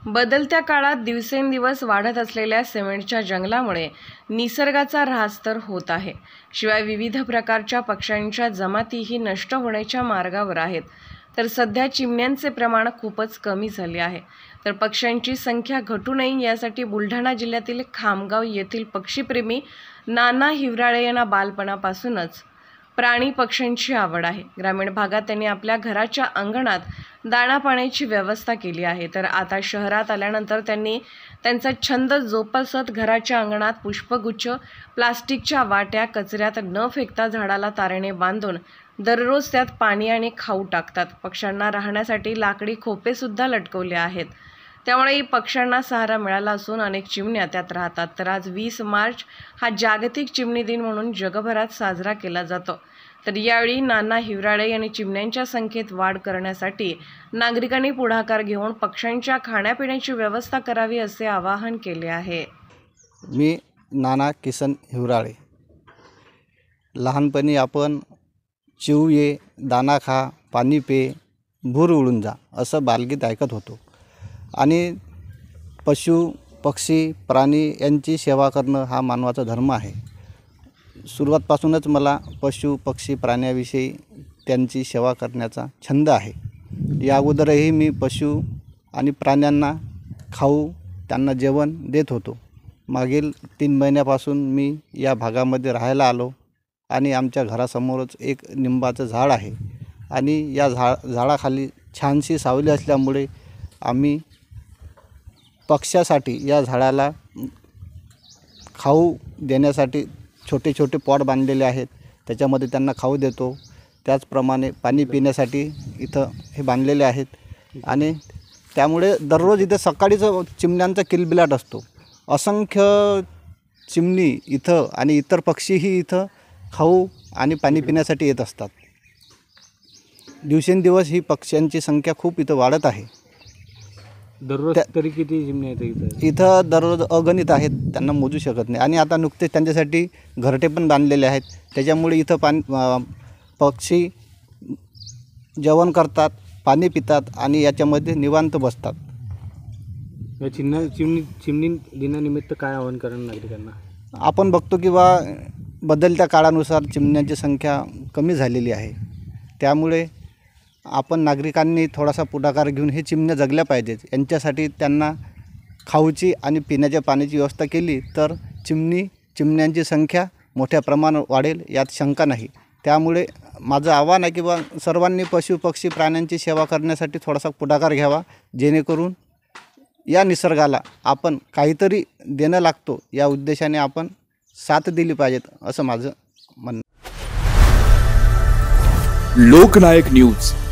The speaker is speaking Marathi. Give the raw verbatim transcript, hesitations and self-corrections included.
बदलत्या काळात दिवसेंदिवस वाढत असलेल्या सिमेंटच्या जंगलामुळे निसर्गाचा ऱ्हास तर होत आहे, शिवाय विविध प्रकारच्या पक्ष्यांच्या जमातीही नष्ट होण्याच्या मार्गावर आहेत। तर सध्या चिमण्यांचे प्रमाण खूपच कमी झाले आहे। तर पक्ष्यांची संख्या घटू नये यासाठी बुलढाणा जिल्ह्यातील खामगाव येथील पक्षीप्रेमी नाना हिवराळे यांना बालपणापासूनच प्राणी पक्ष्यांची आवड आहे। ग्रामीण भागात त्यांनी आपल्या घराच्या अंगणात दाणा पाण्याची व्यवस्था केली आहे। तर आता शहरात आल्यानंतर त्यांनी त्यांचा छंद जोपासत घराच्या अंगणात पुष्पगुच्छ, प्लास्टिकच्या वाट्या कचऱ्यात न फेकता झाडाला तारेने बांधून दररोज त्यात पाणी आणि खाऊ टाकतात। पक्ष्यांना राहण्यासाठी लाकडी खोपे सुद्धा लटकवले आहेत, त्यामुळे पक्ष्यांना सहारा मिळाला असून अनेक चिमण्या त्यात राहतात। तर आज वीस मार्च हा जागतिक चिमणी दिन म्हणून जगभरात साजरा केला जातो। तर यावेळी नाना हिवराळे यांनी चिमण्यांच्या संख्येत वाढ करण्यासाठी नागरिकांनी पुढाकार घेऊन पक्ष्यांच्या खाण्यापिण्याची व्यवस्था करावी असे आवाहन केले आहे। मी नाना किसन हिवराळे। लहानपणी आपण चिव ये, दाना खा, पाणी पे, भूर उडून जा असं बालगीत ऐकत होतो आणि पशु पक्षी प्राणी यांची सेवा करणं हा मानवाचा धर्म आहे। सुरुवातपासूनच मला पशु पक्षी प्राण्यांविषयी त्यांची सेवा करण्याचा छंद आहे। या अगोदरही मी पशु आणि प्राण्यांना खाऊ त्यांना जेवण देत होतो। मागील तीन महिन्यापासून मी या भागामध्ये राहायला आलो आणि आमच्या घरासमोरच एक निंबाचं झाड आहे आणि या झा झाडाखाली छानशी सावली असल्यामुळे आम्ही पक्ष्यासाठी या झाडाला खाऊ देण्यासाठी छोटे छोटे पॉट बांधलेले आहेत, त्याच्यामध्ये त्यांना खाऊ देतो। त्याचप्रमाणे पाणी पिण्यासाठी इथं हे बांधलेले आहेत आणि त्यामुळे दररोज इथे सकाळीच चिमण्यांचा किलबिलाट असतो। असंख्य चिमणी इथं आणि इतर पक्षीही इथं खाऊ आणि पाणी पिण्यासाठी येत असतात। दिवसेंदिवस ही पक्ष्यांची संख्या खूप इथं वाढत आहे। दररोज तरी किती चिमण्या येतात इथं? इथं दररोज अगणित आहेत, त्यांना मोजू शकत नाही। आणि आता नुकतेच त्यांच्यासाठी घरटे पण बांधलेले आहेत, त्याच्यामुळे इथं पाणी पक्षी जेवण करतात, पाणी पितात आणि याच्यामध्ये निवांत बसतात। या चिमण्या चिमणी चिमणी दिनानिमित्त काय आवाहन करणार नागरिकांना? आपण बघतो की बा बदलत्या काळानुसार चिमण्यांची संख्या कमी झालेली आहे, त्यामुळे आपण नागरिकांनी थोडासा पुढाकार घेऊन हे चिमण्या जगल्या पाहिजेत। यांच्यासाठी त्यांना खाऊची आणि पिण्याच्या पाण्याची व्यवस्था केली तर चिमणी चिमण्यांची संख्या मोठ्या प्रमाणात वाढेल यात शंका नाही। त्यामुळे माझं आव्हान आहे की बा सर्वांनी पशु पक्षी प्राण्यांची सेवा करण्यासाठी थोडासा पुढाकार घ्यावा, जेणेकरून या निसर्गाला आपण काहीतरी देणं लागतो या उद्देशाने आपण साथ दिली पाहिजेत असं माझं म्हणणं। लोकनायक न्यूज